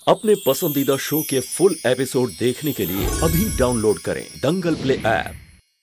अपने पसंदीदा शो के फुल एपिसोड देखने के लिए अभी डाउनलोड करें दंगल प्ले ऐप।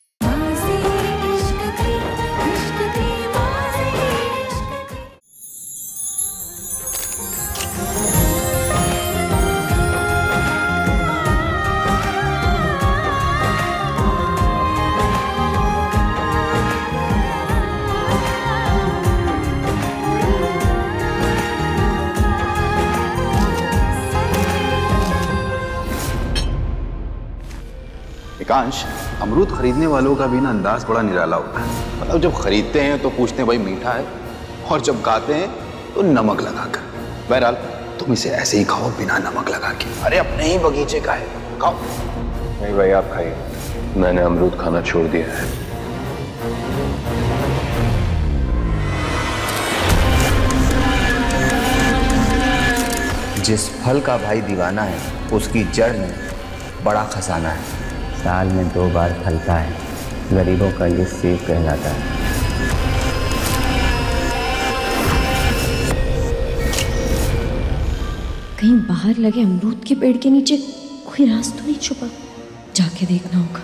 एकांश, अमरूद खरीदने वालों का भी ना अंदाज बड़ा निराला होता है। मतलब जब खरीदते हैं तो पूछते हैं भाई मीठा है, और जब खाते हैं तो नमक लगाकर। बहरहाल तुम इसे ऐसे ही खाओ बिना नमक लगा के। अरे अपने ही बगीचे का है, खाओ। नहीं भाई आप खाइए, मैंने अमरूद खाना छोड़ दिया है। जिस फल का भाई दीवाना है उसकी जड़ में बड़ा खजाना है। साल में 2 बार फलता है, गरीबों का ये सेब कहलाता है। कहीं बाहर लगे अमरूद के पेड़ के नीचे कोई राज तो नहीं छुपा, जाके देखना होगा।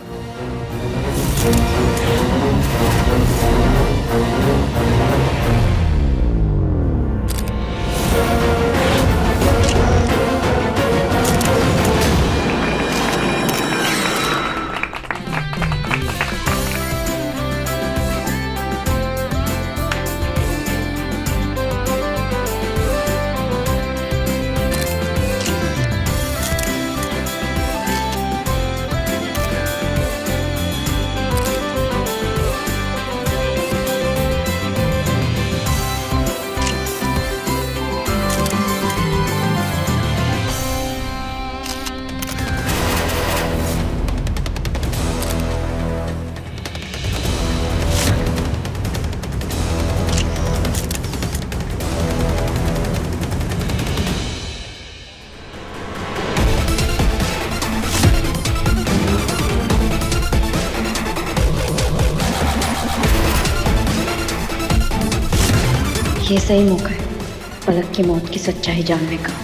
ये सही मौका है पलक की मौत की सच्चाई जानने का।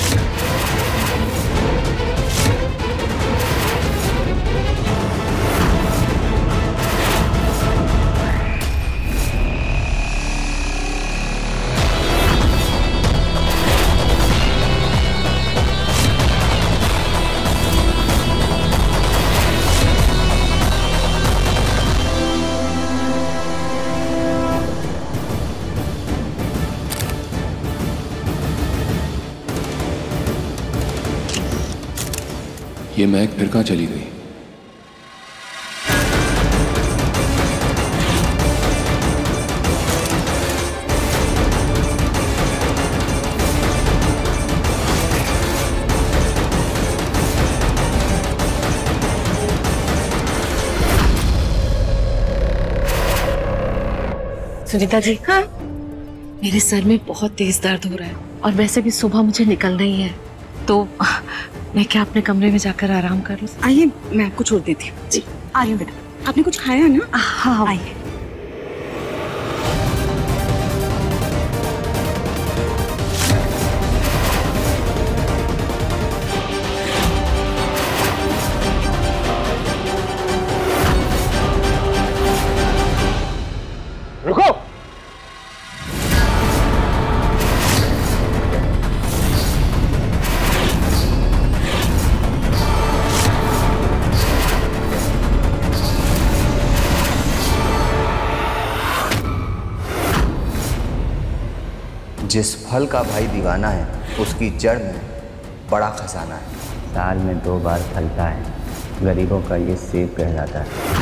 ये महक फिर कहाँ चली गई? सुनीता जी, हाँ, मेरे सर में बहुत तेज दर्द हो रहा है और वैसे भी सुबह मुझे निकलना ही है, तो मैं क्या अपने कमरे में जाकर आराम कर लूं? आइए, मैं आपको छोड़ देती हूँ। जी, आ रही हूँ बेटा। आपने कुछ खाया ना? हाँ, आइए। रुको! जिस फल का भाई दीवाना है उसकी जड़ में बड़ा खजाना है। साल में 2 बार फलता है, गरीबों का ये सेब कहलाता है।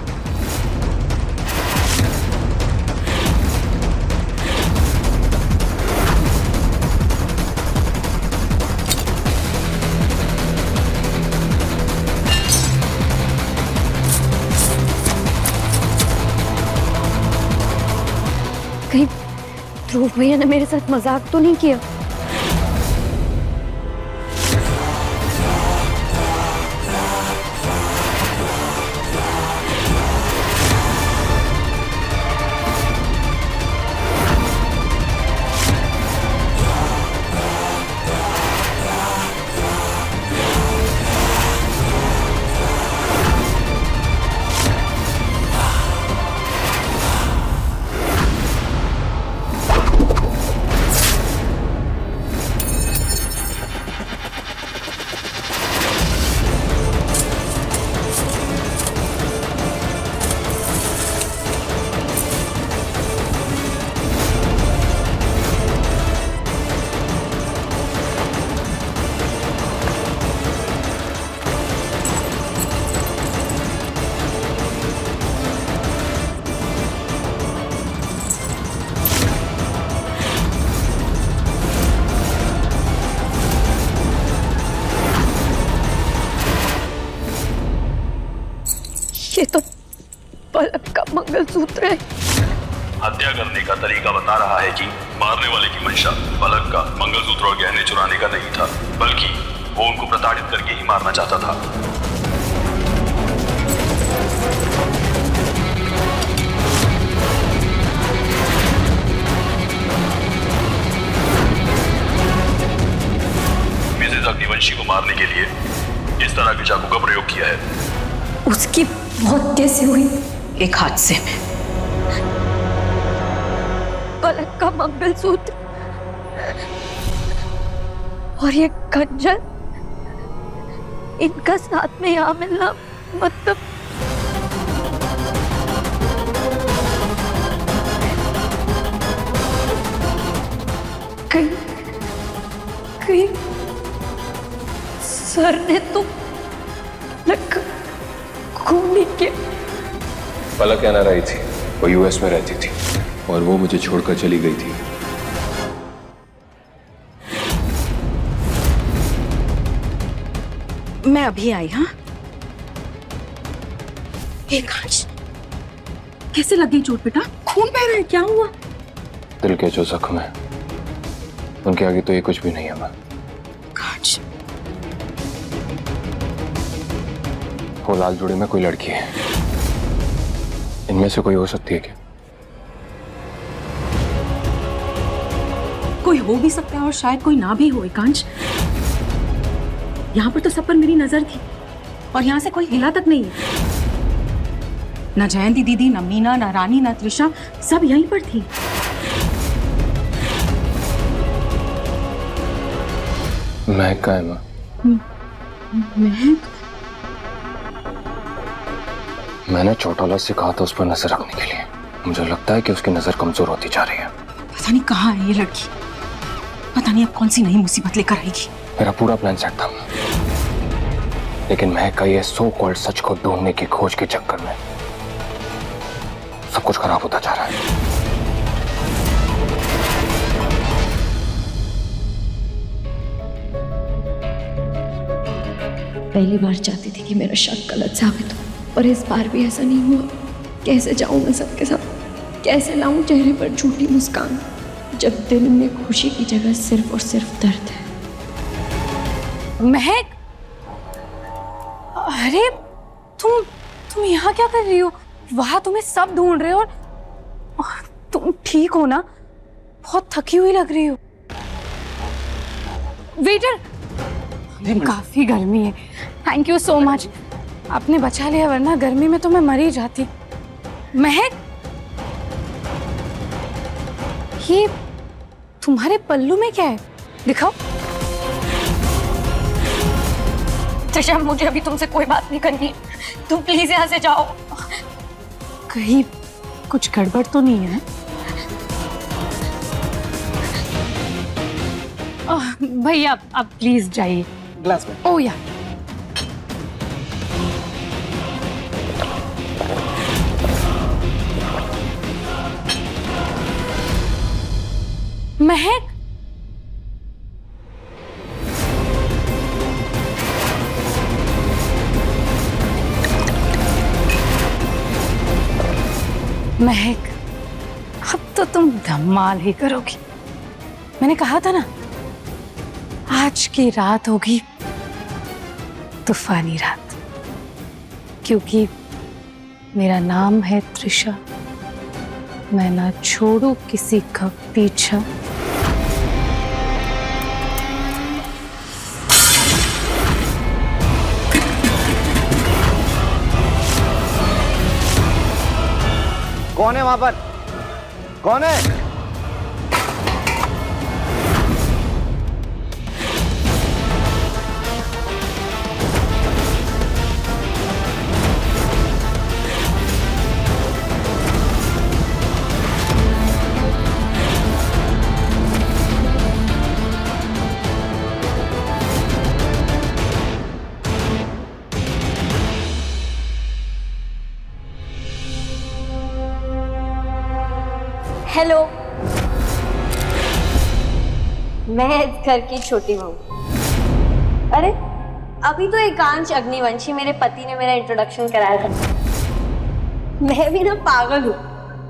कहीं ध्रुव भैया ने मेरे साथ मजाक तो नहीं किया? पलक का मंगलसूत्र है। हत्या करने का तरीका बता रहा है कि मारने वाले की मंशा पलक का मंगलसूत्र और गहने चुराने का नहीं था, बल्कि वो उनको प्रताड़ित करके ही मारना चाहता था। मिसेस अग्निवंशी को मारने के लिए इस तरह के चाकू का प्रयोग किया है। उसकी मौत कैसे हुई? एक हादसे में। पलक का मंगलसूत्र और ये खंजर, इनका साथ में यहाँ मिलना मतलब कहीं सर ने तो खूनी के। पलक यहाँ रही थी, वो यूएस में रहती थी और वो मुझे छोड़कर चली गई थी। मैं अभी आई। हाँ, आकाश, कैसे लग गई चोट बेटा? खून बह रहा है, क्या हुआ? दिल के जो जख्म है उनके आगे तो ये कुछ भी नहीं है। आकाश, वो लाल जोड़े में कोई लड़की है, इनमें से कोई हो सकती है क्या? कोई हो भी सकता है और शायद कोई ना भी हो। एकांश, यहाँ पर तो सब पर मेरी नजर थी और यहाँ से कोई हिला तक नहीं है। ना जयंती दीदी, ना मीना, ना रानी, ना त्रिशा, सब यहीं पर थी। महक का है माँ? महक? मैंने चौटाला से कहा था उस पर नजर रखने के लिए। मुझे लगता है कि उसकी नजर कमजोर होती जा रही है। पता नहीं कहाँ है ये लड़की, पता नहीं अब कौन सी नई मुसीबत लेकर आएगी। मेरा पूरा प्लान सेट था, लेकिन महक का ये सो कॉल्ड सच को ढूंढने की खोज के चक्कर में सब कुछ खराब होता जा रहा है। पहली बार चाहती थी कि मेरा शक गलत साबित हो, पर इस बार भी ऐसा नहीं हुआ। कैसे जाऊं मैं सबके साथ? कैसे लाऊं चेहरे पर झूठी मुस्कान जब दिल में खुशी की जगह सिर्फ और सिर्फ दर्द है? महक, अरे तुम यहाँ क्या कर रही हो? वहां तुम्हें सब ढूंढ रहे हो और तुम ठीक हो ना? बहुत थकी हुई लग रही हो। वेटर, काफी गर्मी है। थैंक यू सो मच, आपने बचा लिया, वरना गर्मी में तो मैं मर ही जाती। महक, ये तुम्हारे पल्लू में क्या है? दिखाओ। त्रिशा, मुझे अभी तुमसे कोई बात नहीं करनी है, तुम प्लीज यहाँ से जाओ। कहीं कुछ गड़बड़ तो नहीं है? भैया आप प्लीज जाइए। ग्लास में। ओ या। महक, महक, अब तो तुम धमाल ही करोगी। मैंने कहा था ना, आज की रात होगी तूफानी रात, क्योंकि मेरा नाम है त्रिशा। मैं ना छोड़ू किसी का पीछा। कौन है वहां पर? कौन है? हेलो, मैं इस घर की छोटी बहू। अरे अभी तो एकांश अग्निवंशी मेरे पति ने मेरा इंट्रोडक्शन कराया था। मैं भी ना पागल हूँ।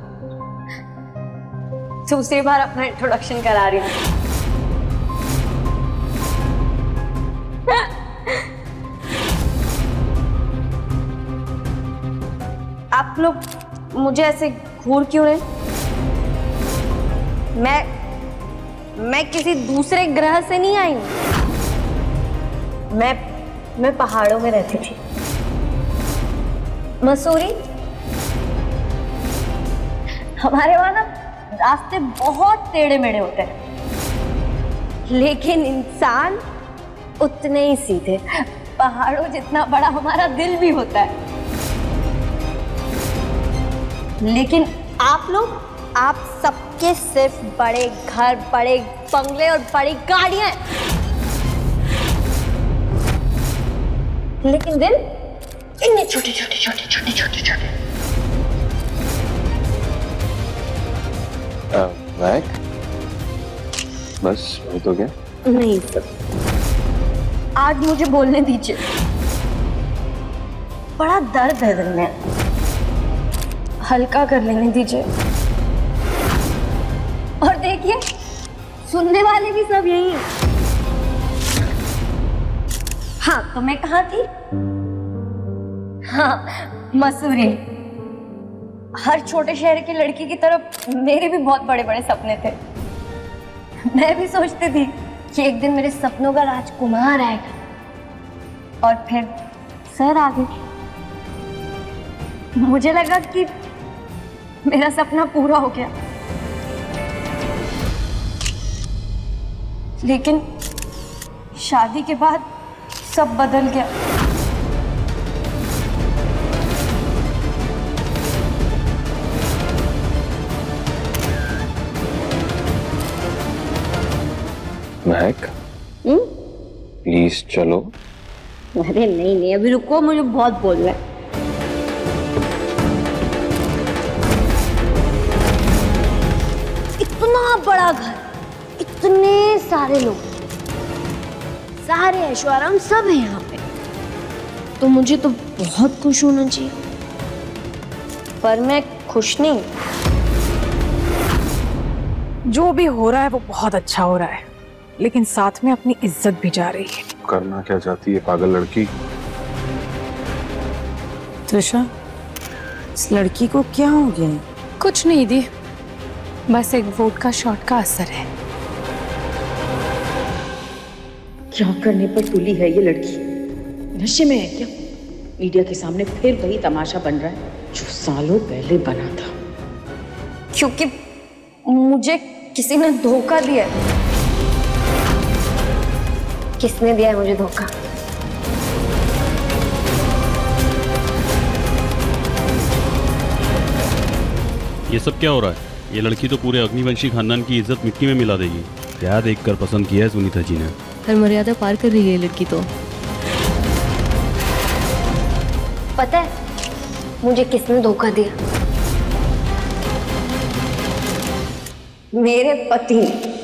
दूसरी बार अपना इंट्रोडक्शन करा रही हूँ। आप लोग मुझे ऐसे घूर क्यों रहे? मैं किसी दूसरे ग्रह से नहीं आई हूँ। मैं पहाड़ों में रहती थी, मसूरी। हमारे वहां ना रास्ते बहुत टेढ़े मेढ़े होते हैं, लेकिन इंसान उतने ही सीधे। पहाड़ों जितना बड़ा हमारा दिल भी होता है। लेकिन आप लोग, आप सबके सिर्फ बड़े घर, बड़े बंगले और बड़ी गाड़ियां हैं, लेकिन दिल इतने छोटे छोटे छोटे छोटे छोटे छोटे। महक, बस हो तो गया? नहीं सब, आज मुझे बोलने दीजिए। बड़ा दर्द है दिल में, हल्का कर लेने दीजिए। और देखिए, सुनने वाले भी सब यही हैं। हाँ, तो मैं कहाँ थी? हाँ, मसूरी। हर छोटे शहर की लड़की की तरफ मेरे भी बहुत बड़े बड़े सपने थे। मैं भी सोचती थी कि एक दिन मेरे सपनों का राजकुमार आएगा, और फिर सर आ गए। मुझे लगा कि मेरा सपना पूरा हो गया, लेकिन शादी के बाद सब बदल गया। महक, प्लीज चलो। अरे नहीं, अभी रुको, मुझे बहुत बोलना है। इतना बड़ा घर, इतने सारे लोग, सारे ऐशो आराम सब है यहाँ पे, तो मुझे तो बहुत खुश होना चाहिए। पर मैं खुश नहीं। जो भी हो रहा है वो बहुत अच्छा हो रहा है, लेकिन साथ में अपनी इज्जत भी जा रही है। करना क्या चाहती है पागल लड़की? त्रिशा, इस लड़की को क्या हो गया है? कुछ नहीं दी, बस एक वोडका शॉट का असर है। क्या करने पर तुली है ये लड़की? नशे में है क्या? मीडिया के सामने फिर वही तमाशा बन रहा है जो सालों पहले बना था। क्योंकि मुझे किसी ने धोखा दिया। किसने दिया है मुझे धोखा? ये सब क्या हो रहा है? ये लड़की तो पूरे अग्निवंशी खानदान की इज्जत मिट्टी में मिला देगी। क्या देखकर पसंद किया है सुनीता जी ने? हर मर्यादा पार कर रही है लड़की तो। पता है मुझे किसने धोखा दिया? मेरे पति।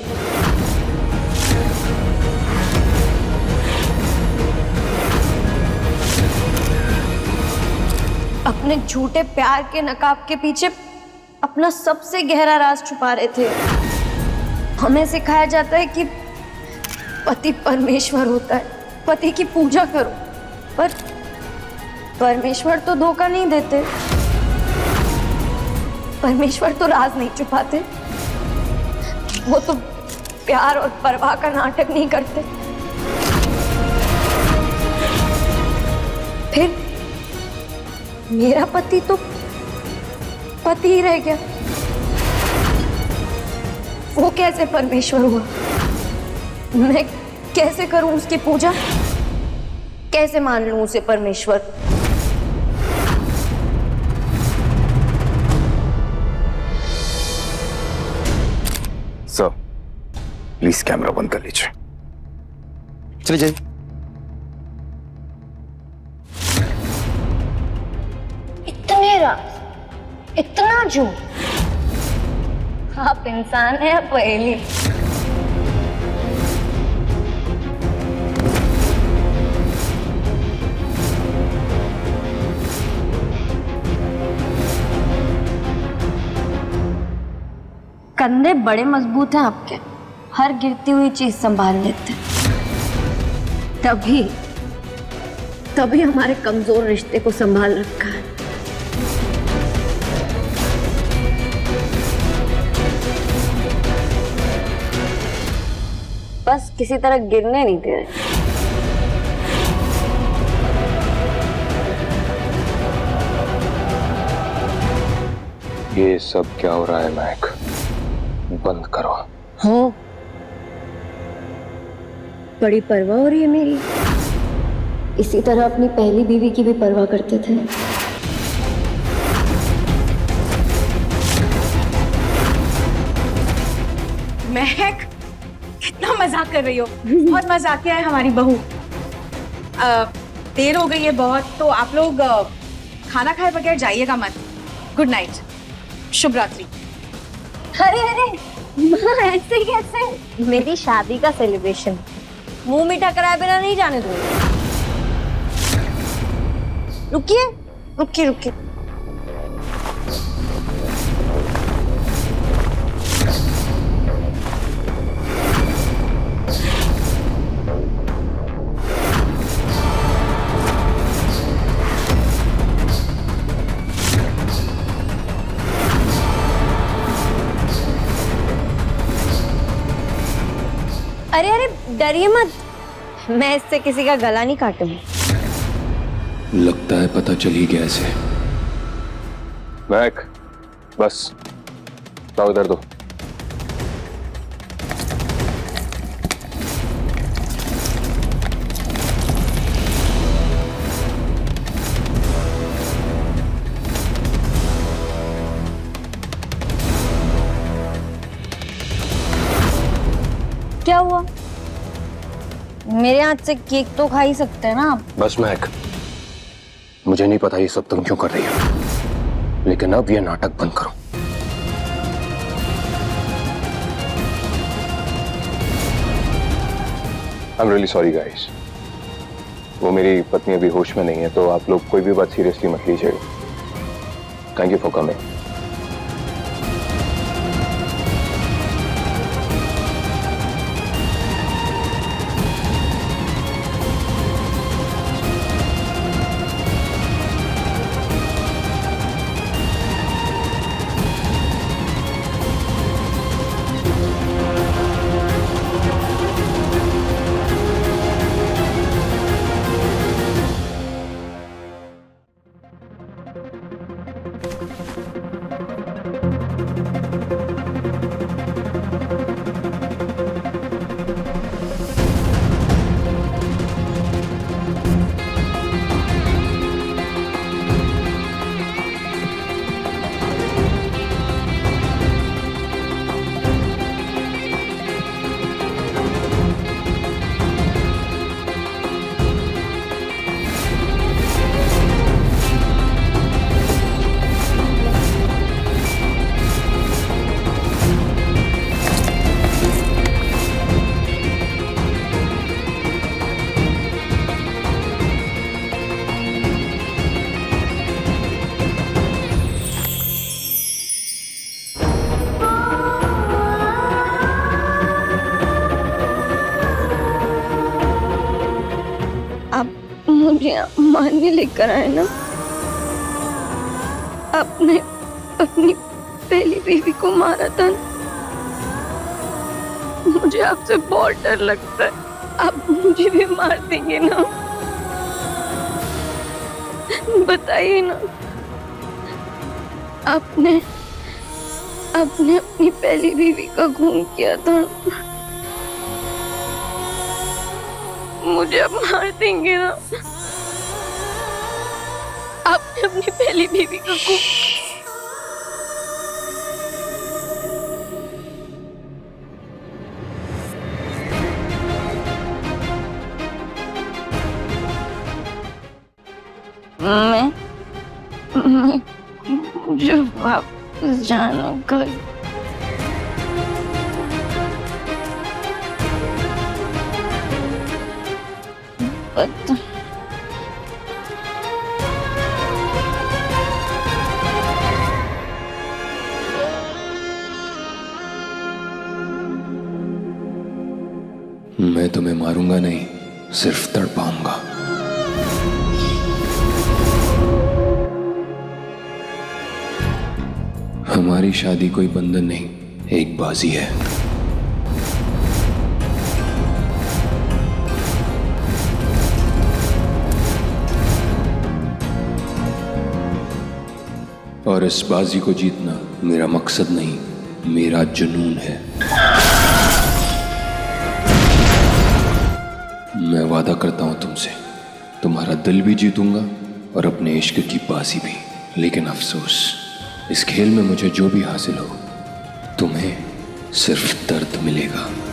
अपने झूठे प्यार के नकाब के पीछे अपना सबसे गहरा राज छुपा रहे थे। हमें सिखाया जाता है कि पति परमेश्वर होता है, पति की पूजा करो, पर परमेश्वर तो धोखा नहीं देते। परमेश्वर तो राज नहीं छुपाते, वो तो प्यार और परवाह का नाटक नहीं करते। फिर मेरा पति तो पति ही रह गया, वो कैसे परमेश्वर हुआ? मैं कैसे करूं उसकी पूजा? कैसे मान लूं उसे परमेश्वर? सर, प्लीज कैमरा बंद कर लीजिए। चलिए जाइए। इतने राज, इतना झूठ, आप इंसान हैं या पहेली? कंधे बड़े मजबूत हैं आपके, हर गिरती हुई चीज संभाल लेते हैं। तभी हमारे कमजोर रिश्ते को संभाल रखा है। बस किसी तरह गिरने नहीं दे रहे। ये सब क्या हो रहा है महक? बंद करो। हो बड़ी परवाह हो रही है मेरी। इसी तरह अपनी पहली बीवी की भी परवाह करते थे। महक, कितना मजाक कर रही हो। बहुत मजाकिया है हमारी बहू। देर हो गई है बहुत, तो आप लोग खाना खाए बगैर जाइएगा मत। गुड नाइट, शुभ रात्रि। अरे अरे माँ, ऐसे कैसे? मेरी शादी का सेलिब्रेशन, मुंह मीठा कराए बिना नहीं जाने दूंगी। रुकिए रुकिए रुकिए। अरे अरे डरिए मत, मैं इससे किसी का गला नहीं काटूंगी। लगता है पता चल ही गया इसे। महक, बस लाओ इधर दो। क्या हुआ? मेरे हाथ से केक तो खा ही सकते हैं ना आप। बस महक, मुझे नहीं पता ये सब तुम क्यों कर रही हो, लेकिन अब ये नाटक बंद करो। I'm really sorry guys। वो मेरी पत्नी अभी होश में नहीं है, तो आप लोग कोई भी बात सीरियसली मत लीजिएगा। Thank you for coming. मुझे मारने लेकर आए ना। आपने अपनी पहली बीवी को मारा था ना। मुझे आपसे बहुत डर लगता है, आप मुझे भी मार देंगे ना। बताइए ना, आपने अपनी पहली बीवी का खून किया था, मुझे अब मार देंगे ना। आपने अपनी पहली बीवी का खून। मुझे वापस जाना घर। पता मैं तुम्हें मारूंगा नहीं, सिर्फ तड़पाऊंगा। हमारी शादी कोई बंधन नहीं, एक बाजी है। और इस बाजी को जीतना मेरा मकसद नहीं, मेरा जुनून है। मैं वादा करता हूं तुमसे, तुम्हारा दिल भी जीतूंगा और अपने इश्क की बाजी भी। लेकिन अफसोस, इस खेल में मुझे जो भी हासिल हो, तुम्हें सिर्फ दर्द मिलेगा।